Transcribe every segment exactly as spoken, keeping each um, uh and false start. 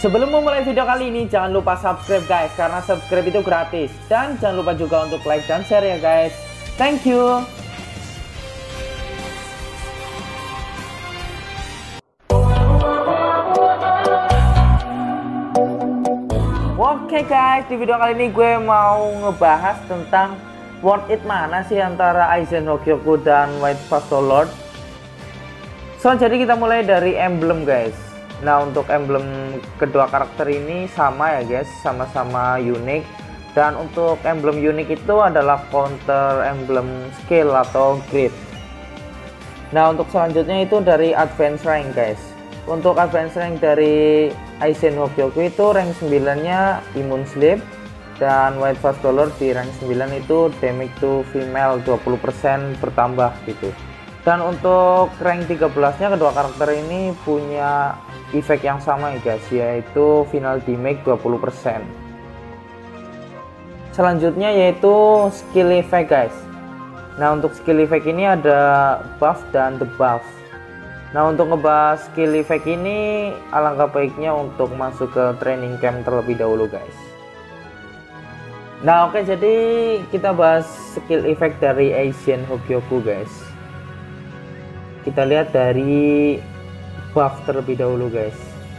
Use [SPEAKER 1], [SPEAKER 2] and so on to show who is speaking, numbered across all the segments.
[SPEAKER 1] Sebelum memulai video kali ini, jangan lupa subscribe guys, karena subscribe itu gratis. Dan jangan lupa juga untuk like dan share ya guys. Thank you. Oke guys, di video kali ini gue mau ngebahas tentang worth it mana sih antara Aizen Hogyoku dan White Vasto Lord. So, jadi kita mulai dari emblem guys. Nah, untuk emblem kedua karakter ini sama ya guys, sama-sama unik. Dan untuk emblem unik itu adalah counter emblem skill atau grid. Nah, untuk selanjutnya itu dari advance rank guys. Untuk advance rank dari Aizen Hogyoku itu rank sembilan nya immune sleep, dan White Vasto Lord di rank sembilan itu damage to female dua puluh persen bertambah gitu. Dan untuk rank tiga belas nya kedua karakter ini punya efek yang sama ya guys, yaitu final damage dua puluh persen. Selanjutnya yaitu skill effect guys. Nah, untuk skill effect ini ada buff dan debuff. Nah, untuk ngebahas skill effect ini alangkah baiknya untuk masuk ke training camp terlebih dahulu guys. Nah, oke, jadi kita bahas skill effect dari Aizen Hogyoku guys. Kita lihat dari buff terlebih dahulu guys.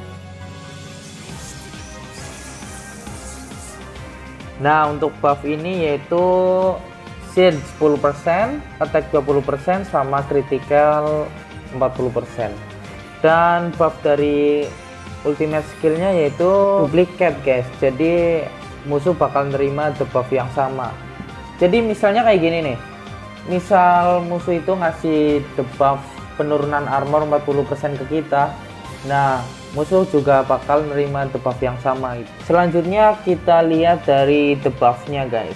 [SPEAKER 1] Nah, untuk buff ini yaitu shield sepuluh persen, attack dua puluh persen, sama critical empat puluh persen. Dan buff dari ultimate skillnya yaitu duplicate guys, jadi musuh bakal nerima debuff yang sama. Jadi misalnya kayak gini nih, misal musuh itu ngasih debuff penurunan armor empat puluh persen ke kita, nah musuh juga bakal nerima debuff yang sama gitu. Selanjutnya kita lihat dari debuffnya guys.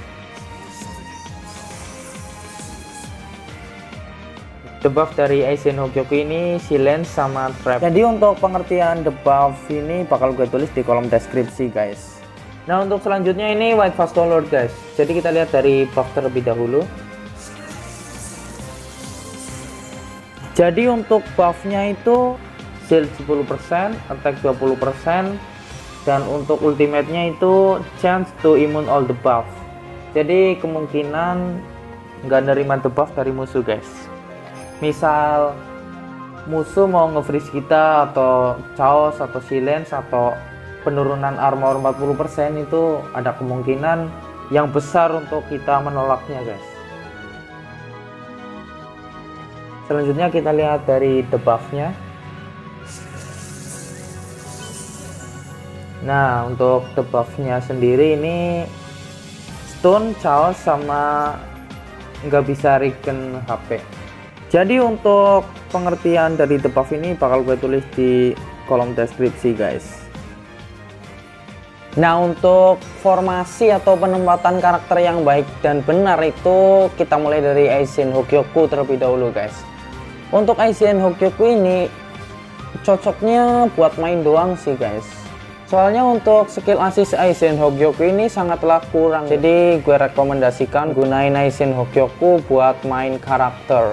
[SPEAKER 1] Debuff dari Aizen Hogyoku ini silence sama trap. Jadi untuk pengertian debuff ini bakal gue tulis di kolom deskripsi guys. Nah, untuk selanjutnya ini White Vasto Lord guys. Jadi kita lihat dari buff terlebih dahulu. Jadi untuk buffnya itu shield sepuluh persen, attack dua puluh persen, dan untuk ultimate-nya itu chance to immune all the buff. Jadi kemungkinan nggak nerima debuff dari musuh guys. Misal musuh mau nge-freeze kita atau chaos atau silence atau penurunan armor empat puluh persen, itu ada kemungkinan yang besar untuk kita menolaknya guys. Selanjutnya kita lihat dari debuffnya. Nah, untuk debuffnya sendiri ini stun, chaos, sama nggak bisa regen H P. Jadi untuk pengertian dari debuff ini bakal gue tulis di kolom deskripsi guys. Nah, untuk formasi atau penempatan karakter yang baik dan benar itu kita mulai dari Aizen Hogyoku terlebih dahulu guys. Untuk Aizen Hogyoku ini cocoknya buat main doang sih guys. Soalnya untuk skill assist Aizen Hogyoku ini sangatlah kurang. Jadi gue rekomendasikan gunain Aizen Hogyoku buat main karakter.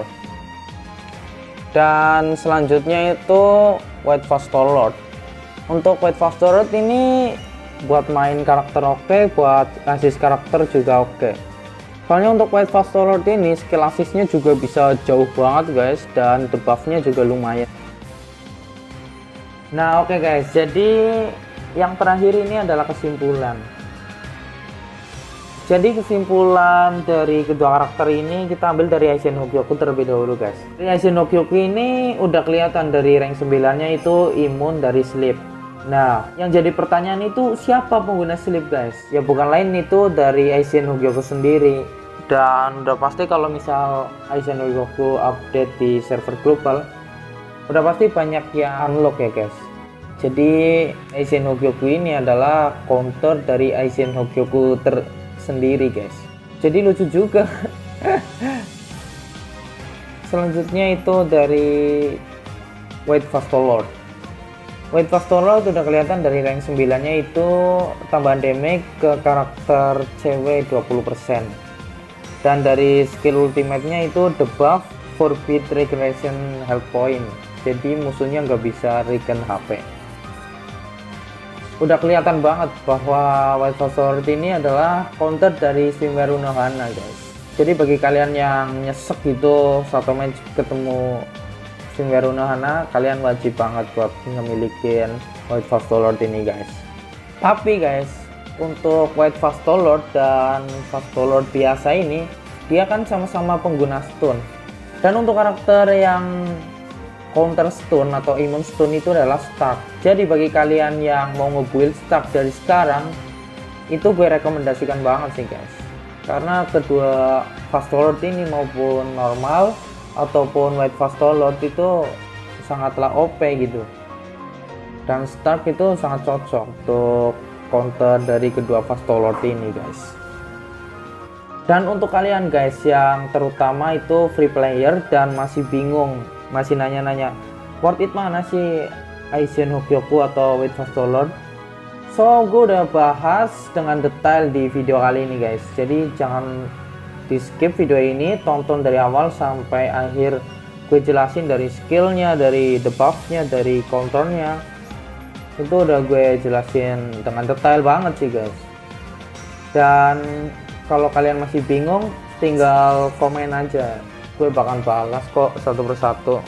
[SPEAKER 1] Dan selanjutnya itu White Vasto Lord. Untuk White Vasto Lord ini buat main karakter oke, buat assist karakter juga oke. Soalnya untuk White Vasto Lord ini skill assistnya juga bisa jauh banget guys, dan debuffnya juga lumayan. Nah, oke guys, jadi yang terakhir ini adalah kesimpulan. Jadi kesimpulan dari kedua karakter ini kita ambil dari Aizen Hogyoku terlebih dahulu guys. Dari Aizen Hogyoku ini udah kelihatan dari rank sembilan nya itu imun dari sleep. Nah, yang jadi pertanyaan itu siapa pengguna sleep guys? Ya bukan lain itu dari Aizen Hogyoku sendiri. Dan udah pasti kalau misal Aizen Hogyoku update di server global, udah pasti banyak yang unlock ya guys. Jadi Aizen Hogyoku ini adalah counter dari Aizen Hogyoku tersendiri guys. Jadi lucu juga. Selanjutnya itu dari White Vasto Lord. White Vasto Lord udah kelihatan dari rank sembilan nya itu tambahan damage ke karakter cewek dua puluh persen. Dan dari skill ultimate-nya itu debuff forbid regeneration health point. Jadi musuhnya nggak bisa regen H P. udah kelihatan banget bahwa White Fast Alert ini adalah counter dari swimwear Unohana guys. Jadi bagi kalian yang nyesek gitu satu match ketemu swimwear Unohana, kalian wajib banget buat ngemilikin White Fast Alert ini guys. Tapi guys, untuk White Fast Alert dan Fast Alert biasa ini, dia kan sama-sama pengguna stun. Dan untuk karakter yang counter stun atau immune stun itu adalah Stark. Jadi bagi kalian yang mau ngebuild Stark dari sekarang, itu gue rekomendasikan banget sih guys, karena kedua Fast Alert ini maupun normal ataupun White Fast Alert itu sangatlah O P gitu, dan Stark itu sangat cocok untuk counter dari kedua Fast Alert ini guys. Dan untuk kalian guys yang terutama itu free player dan masih bingung, masih nanya-nanya worth it mana sih Aizen Hogyoku atau White Fast Alert, so gue udah bahas dengan detail di video kali ini guys. Jadi jangan di skip video ini, tonton dari awal sampai akhir. Gue jelasin dari skillnya, dari debuffnya, dari counternya, itu udah gue jelasin dengan detail banget sih guys. Dan kalau kalian masih bingung, tinggal komen aja, gue bakal balas kok satu persatu.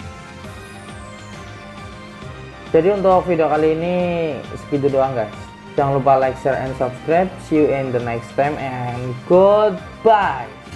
[SPEAKER 1] Jadi untuk video kali ini segitu doang guys. Jangan lupa like, share, and subscribe. See you in the next time and goodbye.